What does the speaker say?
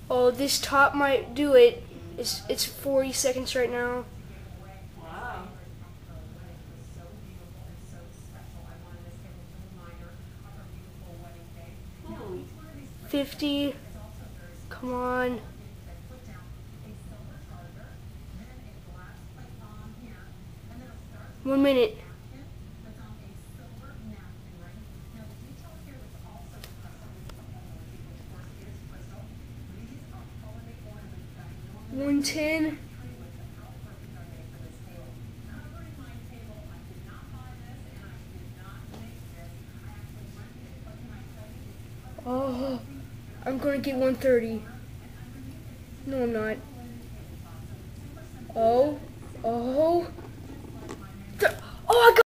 Oh, this top might do it. It's 40 seconds right now. Wow. 50. Come on. 1 minute. $110. Oh, I'm gonna get 130. No, I'm not. Oh, oh. Oh, I got